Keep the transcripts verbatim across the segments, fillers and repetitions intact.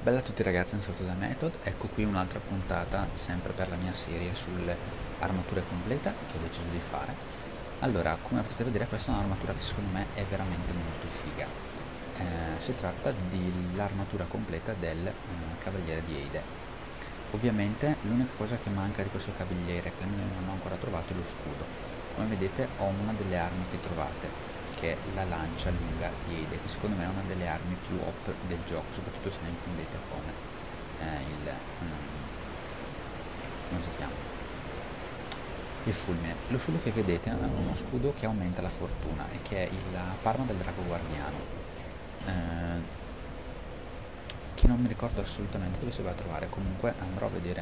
Bella a tutti ragazzi, un saluto da Method, ecco qui un'altra puntata sempre per la mia serie sulle armature completa che ho deciso di fare. Allora, come potete vedere questa è un'armatura che secondo me è veramente molto figa. Eh, si tratta dell'armatura completa del eh, Cavaliere di Eide. Ovviamente l'unica cosa che manca di questo cavaliere che non ho ancora trovato è lo scudo. Come vedete ho una delle armi che trovate, che è la lancia lunga di Eide, che secondo me è una delle armi più O P del gioco, soprattutto se la infondete con eh, il um, come si chiama? Il fulmine. Lo scudo che vedete è uno scudo che aumenta la fortuna e che è il Parma del Drago Guardiano, eh, che non mi ricordo assolutamente dove si va a trovare. Comunque andrò a vedere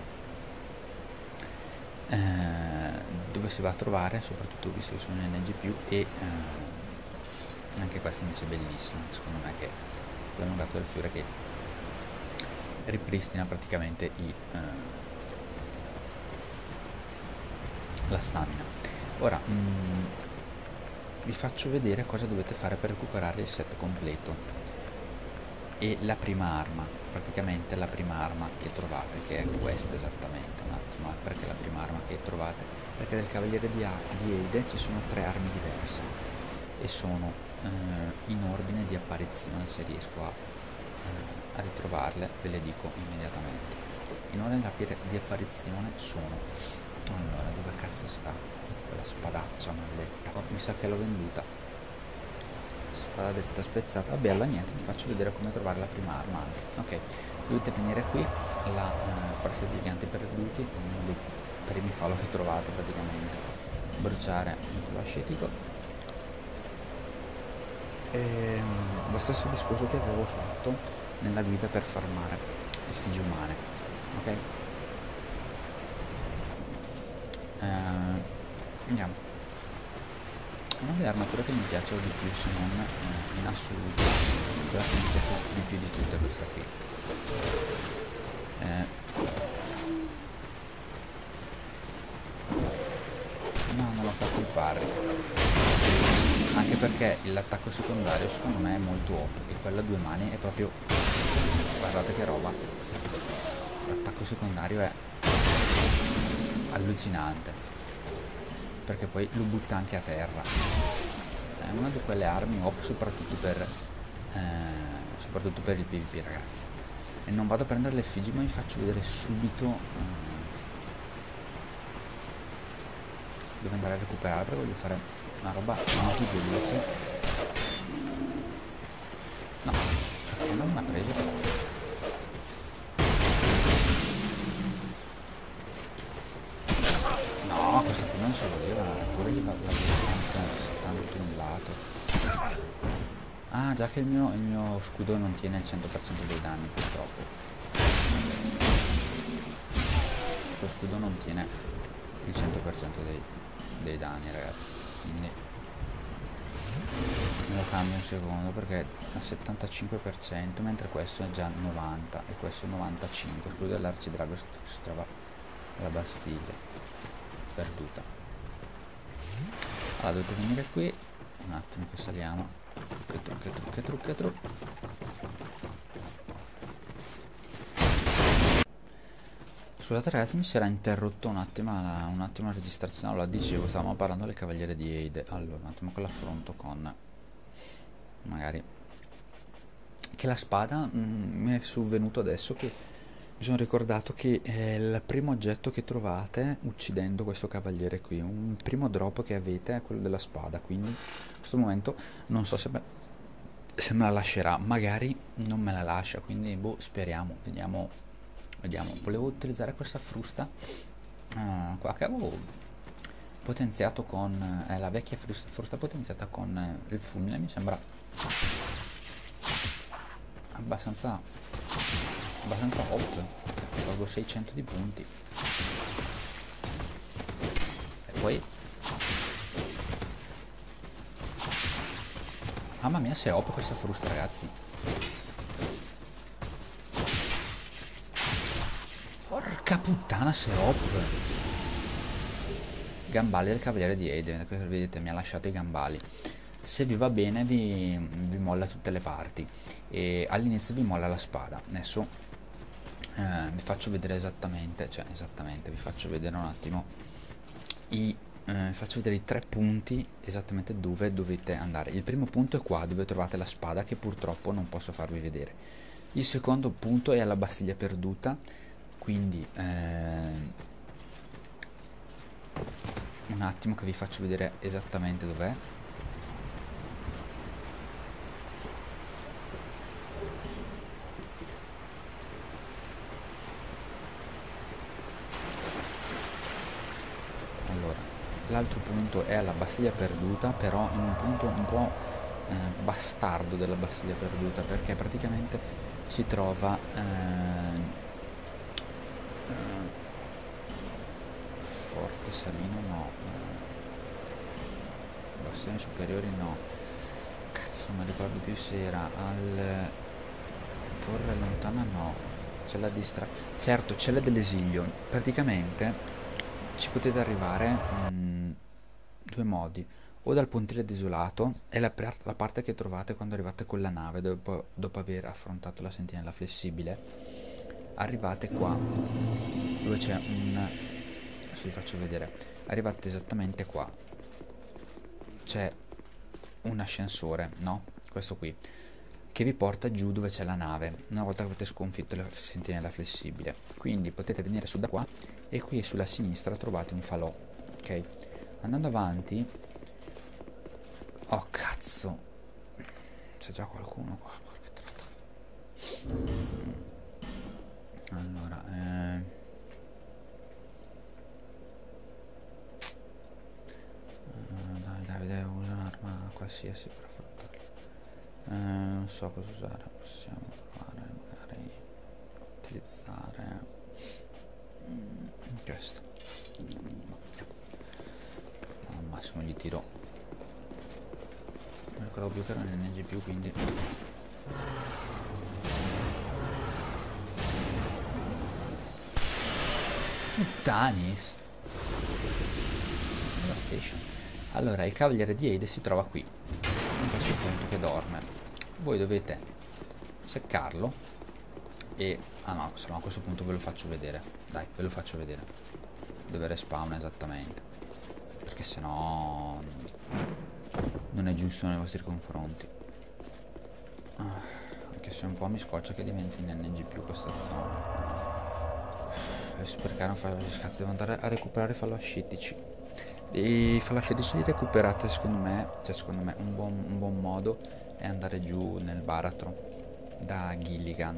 eh, dove si va a trovare, soprattutto visto che sono in N G più, e eh, anche questa invece è bellissima, secondo me, che è l'allungato del fiore che ripristina praticamente i, eh, la stamina. Ora mh, vi faccio vedere cosa dovete fare per recuperare il set completo e la prima arma, praticamente la prima arma che trovate, che è questa esattamente. Un attimo, eh, perché la prima arma che trovate? Perché del Cavaliere di, di Eide ci sono tre armi diverse e sono eh, in ordine di apparizione. Se riesco a, eh, a ritrovarle ve le dico immediatamente. In ordine di apparizione sono, allora, dove cazzo sta quella spadaccia maledetta? Oh, mi sa che l'ho venduta. Spada dritta spezzata. Vabbè, allora niente, vi faccio vedere come trovare la prima arma anche. Ok, dovete venire qui alla eh, forza dei giganti perduti, uno dei primi falò che trovate praticamente. Bruciare il falò ascetico. E lo stesso discorso che avevo fatto nella guida per farmare effigie umane. Ok, eh, andiamo. Una delle armature che mi piace di più, se non eh, in assoluto, quella che mi piace di più di tutte è questa qui. Eh, no, non l'ho fatto il pari, anche perché l'attacco secondario secondo me è molto O P e quello a due mani è proprio, guardate che roba, l'attacco secondario è allucinante, perché poi lo butta anche a terra. È una di quelle armi O P soprattutto per eh, soprattutto per il PvP, ragazzi. E non vado a prendere l'effigie, ma vi faccio vedere subito eh, dove andare a recuperare, perché voglio fare una roba così veloce. No, non me l'ha preso però. No, questa qui non se lo leva, pure gli va stantullato. Ah, già che il mio, il mio scudo non tiene il cento per cento dei danni, purtroppo. Il suo scudo non tiene il cento per cento dei, dei danni, ragazzi. Quindi me lo cambio un secondo, perché al settantacinque per cento, mentre questo è già novanta e questo è novantacinque. Scudo dell'arcidrago si trova alla Bastiglia perduta. Allora dovete venire qui un attimo che saliamo. Che tru, che tru, che tru, che tru. Scusate ragazzi, mi si era interrotto un attimo la, un attimo la registrazione. Allora dicevo, stavamo parlando del Cavaliere di Eide. Allora un attimo con l'affronto con magari che la spada mh, mi è sovvenuto adesso che mi sono ricordato che è il primo oggetto che trovate uccidendo questo cavaliere qui, un primo drop che avete è quello della spada, quindi in questo momento non so se me, se me la lascerà, magari non me la lascia, quindi boh, speriamo, vediamo, vediamo. Volevo utilizzare questa frusta uh, qua che avevo potenziato con eh, la vecchia frusta, frusta potenziata con eh, il fulmine, mi sembra abbastanza abbastanza hot. Tolgo seicento di punti e poi mamma mia se è O P questa frusta, ragazzi. Porca puttana se è O P. Gambali del Cavaliere di Eide, vedete mi ha lasciato i gambali. Se vi va bene vi, vi molla tutte le parti e all'inizio vi molla la spada. Adesso eh, vi faccio vedere esattamente, cioè esattamente, vi faccio vedere un attimo i, eh, faccio vedere i tre punti esattamente dove dovete andare. Il primo punto è qua dove trovate la spada, che purtroppo non posso farvi vedere. Il secondo punto è alla Bastiglia Perduta, quindi eh, un attimo che vi faccio vedere esattamente dov'è. Allora, l'altro punto è alla Bastiglia Perduta, però in un punto un po' eh, bastardo della Bastiglia Perduta, perché praticamente si trova eh, eh, Forte Salino no, eh, Bastioni Superiori no, cazzo non mi ricordo più se era al Torre Lontana no, c'è la distra... certo c'è la dell'esilio, praticamente ci potete arrivare mh, due modi, o dal pontile desolato, è la, la parte che trovate quando arrivate con la nave dopo, dopo aver affrontato la sentinella flessibile. Arrivate qua dove c'è un, adesso vi faccio vedere, arrivate esattamente qua, c'è un ascensore, no? Questo qui, che vi porta giù dove c'è la nave una volta che avete sconfitto la sentinella flessibile. Quindi potete venire su da qua e qui sulla sinistra trovate un falò, ok? Andando avanti, oh cazzo, c'è già qualcuno qua, porca trata. Allora eh... uh, dai dai devo usare un'arma qualsiasi per affrontarlo. Eh, non so cosa usare, possiamo provare magari utilizzare mm, questo. No, al massimo gli tiro, non ricordo più che era un N G più, quindi Puttanis la station. Allora il cavaliere di Eide si trova qui in questo punto che dorme, voi dovete seccarlo e ah no, se no a questo punto ve lo faccio vedere, dai ve lo faccio vedere dove respawna esattamente, perché sennò non è giusto nei vostri confronti, ah, anche se un po' mi scoccia che diventi in N G più questa zona. Adesso perché non fa scazzo, devo andare a recuperare i falò ascetici. E i falò ascetici li recuperate secondo me, cioè secondo me un buon, un buon modo è andare giù nel baratro da Gilligan.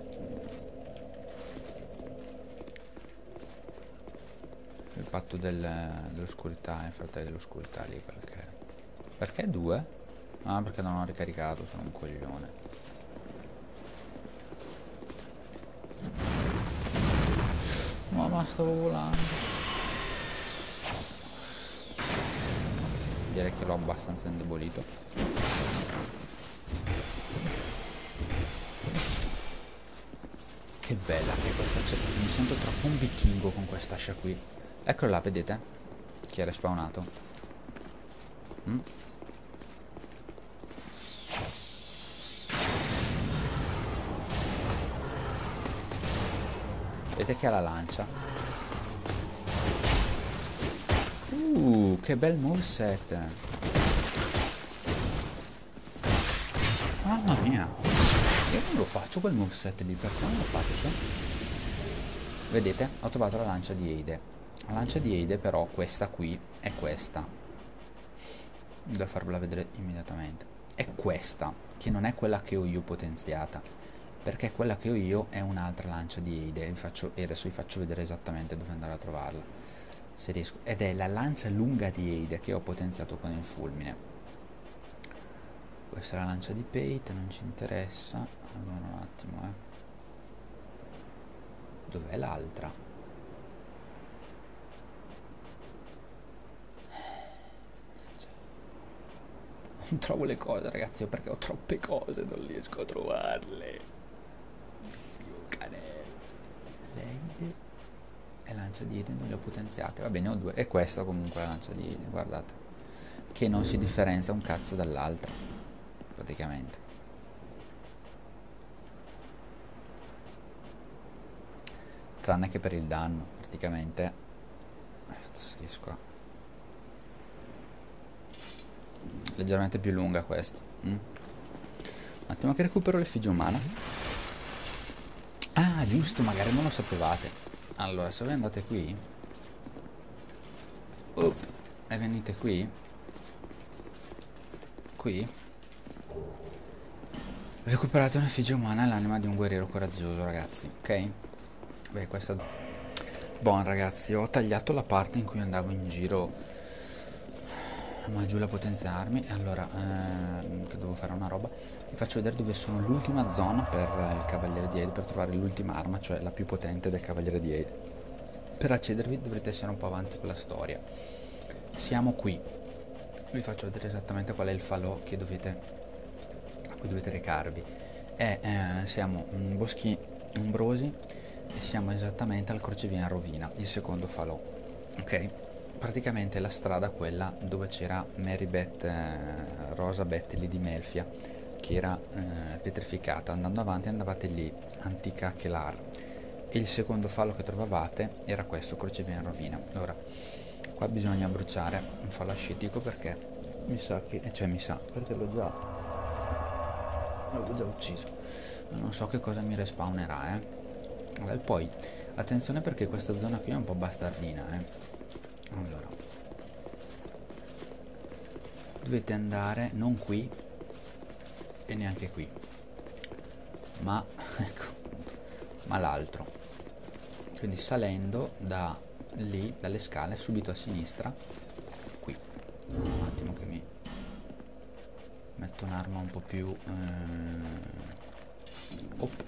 Il patto del, dell'oscurità, il fratello dell'oscurità lì, quello che era. Perché due? Ah, perché non ho ricaricato, sono un coglione. No, ma stavo volando. Direi che l'ho abbastanza indebolito. Che bella che è questa accetta. Mi sento troppo un vichingo con quest'ascia qui. Eccolo là, vedete? Chi è respawnato? Mm? Vedete che ha la lancia. Uh, che bel moveset. Mamma mia. Io non lo faccio quel moveset lì, perché non lo faccio? Vedete? Ho trovato la lancia di Eide. La lancia di Eide però, questa qui, è questa. Devo farvela vedere immediatamente. È questa, che non è quella che ho io potenziata, perché quella che ho io è un'altra lancia di Eide, vi faccio, e adesso vi faccio vedere esattamente dove andare a trovarla, se riesco, ed è la lancia lunga di Eide che ho potenziato con il fulmine. Questa è la lancia di Pate, non ci interessa. Allora un attimo, eh. Dov'è l'altra? Non trovo le cose, ragazzi, perché ho troppe cose, non riesco a trovarle. L'Eide e lancia di Eide non le ho potenziate, va bene, ho due, e questa comunque è la lancia di Eide, guardate, che non si differenzia un cazzo dall'altra praticamente. tranne che per il danno, praticamente. Se riesco a... leggermente più lunga questa. mm? Un attimo che recupero l'effigie umana. Ah, giusto, magari non lo sapevate. Allora, se voi andate qui Up, e venite qui qui recuperate un'effigie umana e l'anima di un guerriero coraggioso, ragazzi, ok? Beh, questa... Buon, ragazzi, ho tagliato la parte in cui andavo in giro ma giù la potenza armi. E allora, ehm, che devo fare una roba. Vi faccio vedere dove sono l'ultima zona per il Cavaliere di Aide, per trovare l'ultima arma, cioè la più potente del Cavaliere di Aide. Per accedervi dovrete essere un po' avanti con la storia. Siamo qui. Vi faccio vedere esattamente qual è il falò che dovete, a cui dovete recarvi. E, eh, siamo in boschi ombrosi e siamo esattamente al crocevia in rovina, il secondo falò. Ok? Praticamente la strada quella dove c'era Meribeth, eh, Rosabeth lì di Melfia, che era eh, petrificata. Andando avanti andavate lì, antica Kelar, e il secondo falò che trovavate era questo, crocevia in rovina. Ora, qua bisogna bruciare un falò ascetico perché mi sa che, cioè mi sa, perché l'ho già, l'ho già ucciso. Non so che cosa mi respawnerà, eh. Allora, e poi, attenzione perché questa zona qui è un po' bastardina, eh. Allora, dovete andare non qui e neanche qui, ma ecco, ma l'altro. Quindi salendo da lì, dalle scale, subito a sinistra, qui. Un attimo che mi metto un'arma un po' più... Eh... Op.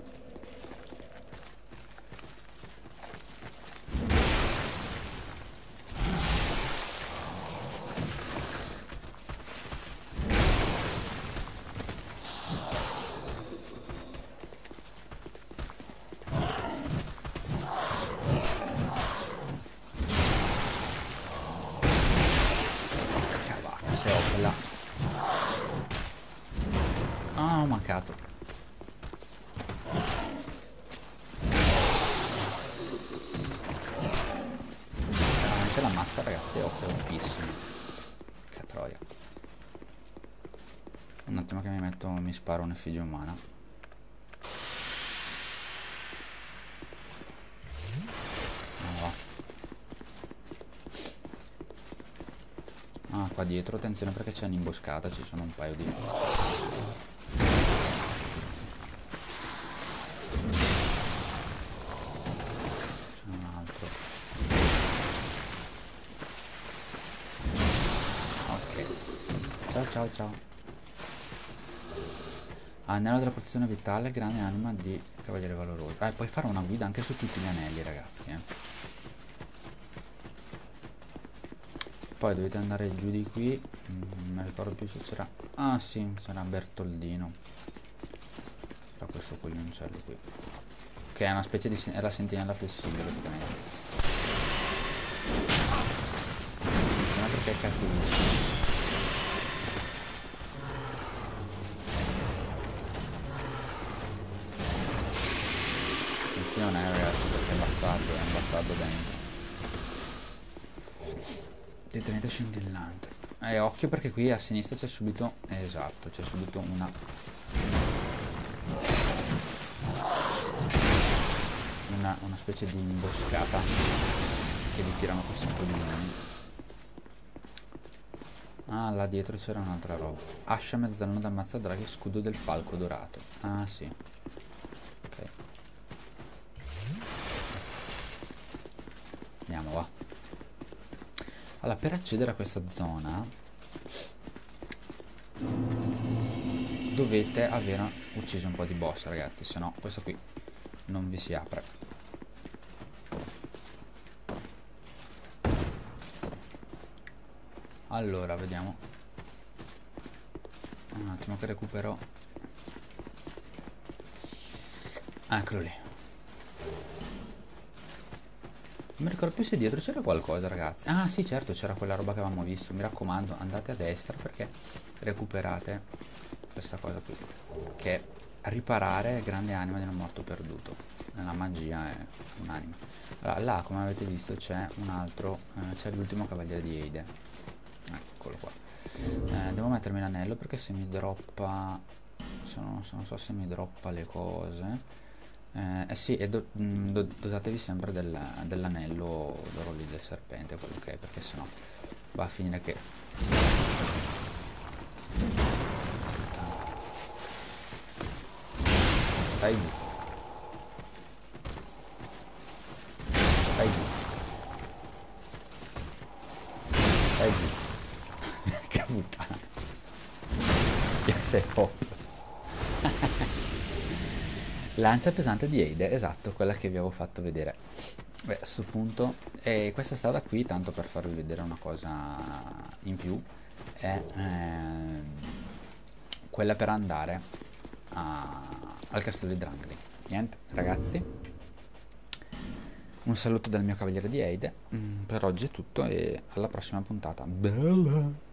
Se ho quella... Ah, ho mancato. Veramente la mazza, ragazzi, è operampissima. Che troia. Un attimo che mi metto, mi sparo un'effigie umana. Ah, qua dietro, attenzione perché c'è un'imboscata, ci sono un paio di... C'è un altro. Ok. Ciao ciao ciao. Anello della protezione vitale, grande anima di Cavaliere Valoroso. Ah, e puoi fare una guida anche su tutti gli anelli, ragazzi, eh. Poi dovete andare giù di qui. Non mi ricordo più se c'era... Ah sì, c'era Bertoldino. Era questo coglioncello qui, che è una specie di... è la sentinella flessibile praticamente. Attenzione perché è cattivissimo. Attenzione eh, ragazzi, perché è un bastardo, è un bastardo dentro. Detenete scintillante. E eh, occhio perché qui a sinistra c'è subito... Eh, esatto, c'è subito una... Una, una specie di imboscata che vi tirano questi coglioni. Ah, là dietro c'era un'altra roba. Ascia mezzaluna da mazzadraghi, scudo del falco dorato. Ah, sì. Ok. Andiamo, va. Allora, per accedere a questa zona dovete aver ucciso un po' di boss, ragazzi, se no questo qui non vi si apre. Allora, vediamo. Un attimo che recupero. Eccolo lì. Non mi ricordo più se dietro c'era qualcosa, ragazzi. Ah sì, certo, c'era quella roba che avevamo visto. Mi raccomando, andate a destra perché recuperate questa cosa qui, che riparare grande anima di un morto perduto. La magia è un'anima. Allora, là, come avete visto, c'è un altro, eh, c'è l'ultimo cavaliere di Eide. Eccolo qua. Eh, devo mettermi l'anello perché se mi droppa... se non, se non so se mi droppa le cose... Eh, eh sì, e do, mh, do, dotatevi sempre del, dell'anello d'oro lì del serpente, quello che è, perché sennò va a finire che... Stai giù. Stai giù. Stai giù. Che puttana. Yes, è pop. Lancia pesante di Eide, esatto, quella che vi avevo fatto vedere. Beh, a questo punto, e questa strada qui, tanto per farvi vedere una cosa in più, è ehm, quella per andare a- al castello di Drangli. Niente, ragazzi, un saluto dal mio cavaliere di Eide, mm, per oggi è tutto e alla prossima puntata. Bella!